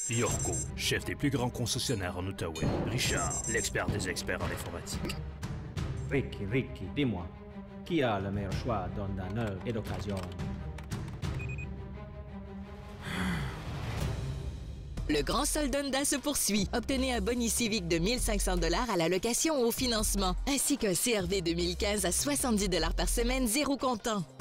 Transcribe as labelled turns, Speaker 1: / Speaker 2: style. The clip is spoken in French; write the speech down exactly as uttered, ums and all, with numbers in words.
Speaker 1: Yorko, chef des plus grands concessionnaires en Outaouais. Richard, l'expert des experts en informatique.
Speaker 2: Ricky, Ricky, dis-moi, qui a le meilleur choix dans d'honneur et d'occasion?
Speaker 3: Le grand solde Honda se poursuit. Obtenez un boni civique de mille cinq cents dollars à la location ou au financement, ainsi qu'un C R V deux mille quinze à soixante-dix dollars par semaine, zéro comptant.